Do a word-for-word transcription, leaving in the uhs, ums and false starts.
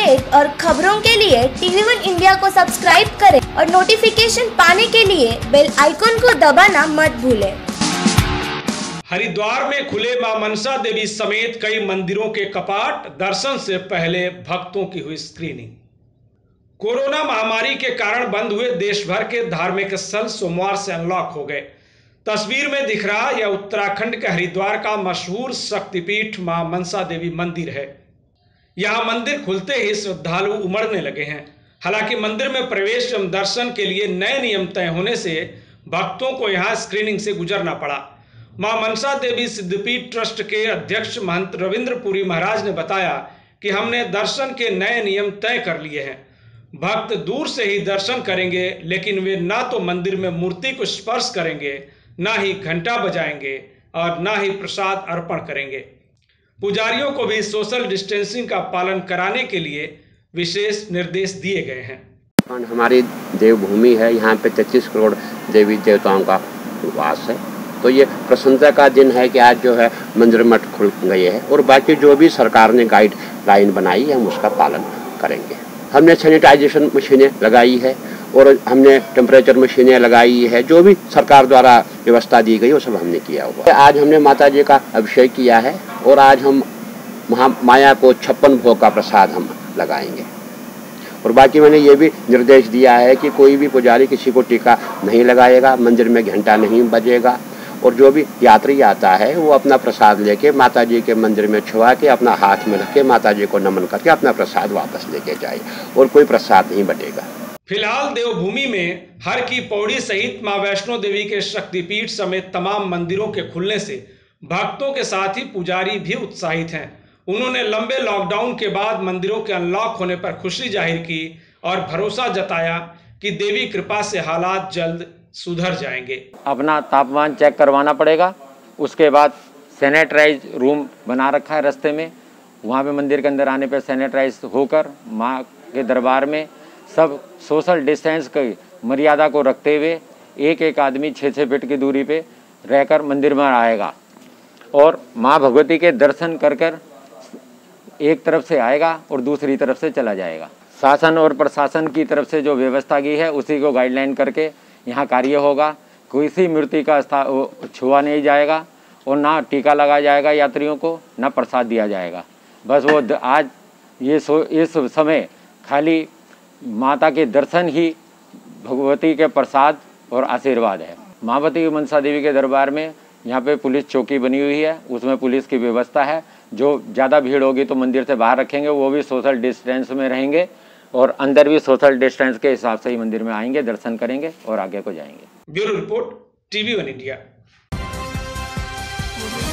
Update और खबरों के लिए टीवी वन इंडिया को सब्सक्राइब करें और नोटिफिकेशन पाने के लिए बेल आइकॉन को दबाना मत भूलें। हरिद्वार में खुले मां मनसा देवी समेत कई मंदिरों के कपाट, दर्शन से पहले भक्तों की हुई स्क्रीनिंग। कोरोना महामारी के कारण बंद हुए देश भर के धार्मिक स्थल सोमवार से अनलॉक हो गए। तस्वीर में दिख रहा यह उत्तराखंड के हरिद्वार का मशहूर शक्तिपीठ मां मनसा देवी मंदिर है। यहां मंदिर खुलते ही श्रद्धालु उमड़ने लगे हैं। हालांकि मंदिर में प्रवेश एवं दर्शन के लिए नए नियम तय होने से भक्तों को यहां स्क्रीनिंग से गुजरना पड़ा। मां मनसा देवी सिद्धपीठ ट्रस्ट के अध्यक्ष महंत रविंद्र पुरी महाराज ने बताया कि हमने दर्शन के नए नियम तय कर लिए हैं। भक्त दूर से ही दर्शन करेंगे, लेकिन वे ना तो मंदिर में मूर्ति को स्पर्श करेंगे, ना ही घंटा बजाएंगे और ना ही प्रसाद अर्पण करेंगे। पुजारियों को भी सोशल डिस्टेंसिंग का पालन कराने के लिए विशेष निर्देश दिए गए हैं। हमारी देवभूमि है, यहाँ पे तैंतीस करोड़ देवी देवताओं का वास है, तो ये प्रसन्नता का दिन है कि आज जो है मंदिर मठ खुल गए हैं और बाकी जो भी सरकार ने गाइडलाइन बनाई है हम उसका पालन करेंगे। हमने सैनिटाइजेशन मशीनें लगाई है और हमने टेम्परेचर मशीनें लगाई है, जो भी सरकार द्वारा व्यवस्था दी गई वो सब हमने किया हुआ। आज हमने माता जी का अभिषेक किया है और आज हम महामाया को छप्पन भोग का प्रसाद हम लगाएंगे। और बाकी मैंने ये भी निर्देश दिया है कि कोई भी पुजारी किसी को टीका नहीं लगाएगा, मंदिर में घंटा नहीं बजेगा और जो भी यात्री आता है वो अपना प्रसाद लेके माता जी के मंदिर में छुआ के अपना हाथ में रख के माता जी को नमन करके अपना प्रसाद वापस लेके जाए और कोई प्रसाद नहीं बटेगा। फिलहाल देवभूमि में हर की पौड़ी सहित मां वैष्णो देवी के शक्तिपीठ समेत तमाम मंदिरों के खुलने से भक्तों के साथ ही पुजारी भी उत्साहित हैं। उन्होंने लंबे लॉकडाउन के बाद मंदिरों के अनलॉक होने पर खुशी जाहिर की और भरोसा जताया कि देवी कृपा से हालात जल्द सुधर जाएंगे। अपना तापमान चेक करवाना पड़ेगा, उसके बाद सैनिटाइज रूम बना रखा है रास्ते में, वहाँ पे मंदिर के अंदर आने पे सैनिटाइज होकर माँ के दरबार में सब सोशल डिस्टेंस की मर्यादा को रखते हुए एक एक आदमी छः छः फीट की दूरी पे रहकर मंदिर में आएगा और माँ भगवती के दर्शन कर कर एक तरफ से आएगा और दूसरी तरफ से चला जाएगा। शासन और प्रशासन की तरफ से जो व्यवस्था की है उसी को गाइडलाइन करके यहाँ कार्य होगा। किसी मूर्ति का छुआ नहीं जाएगा और ना टीका लगाया जाएगा यात्रियों को, ना प्रसाद दिया जाएगा। बस वो आज ये सो इस समय खाली माता के दर्शन ही भगवती के प्रसाद और आशीर्वाद है। माँवती मनसा देवी के दरबार में यहाँ पे पुलिस चौकी बनी हुई है, उसमें पुलिस की व्यवस्था है। जो ज़्यादा भीड़ होगी तो मंदिर से बाहर रखेंगे, वो भी सोशल डिस्टेंस में रहेंगे और अंदर भी सोशल डिस्टेंस के हिसाब से ही मंदिर में आएंगे, दर्शन करेंगे और आगे को जाएंगे। Bureau report, TV one India.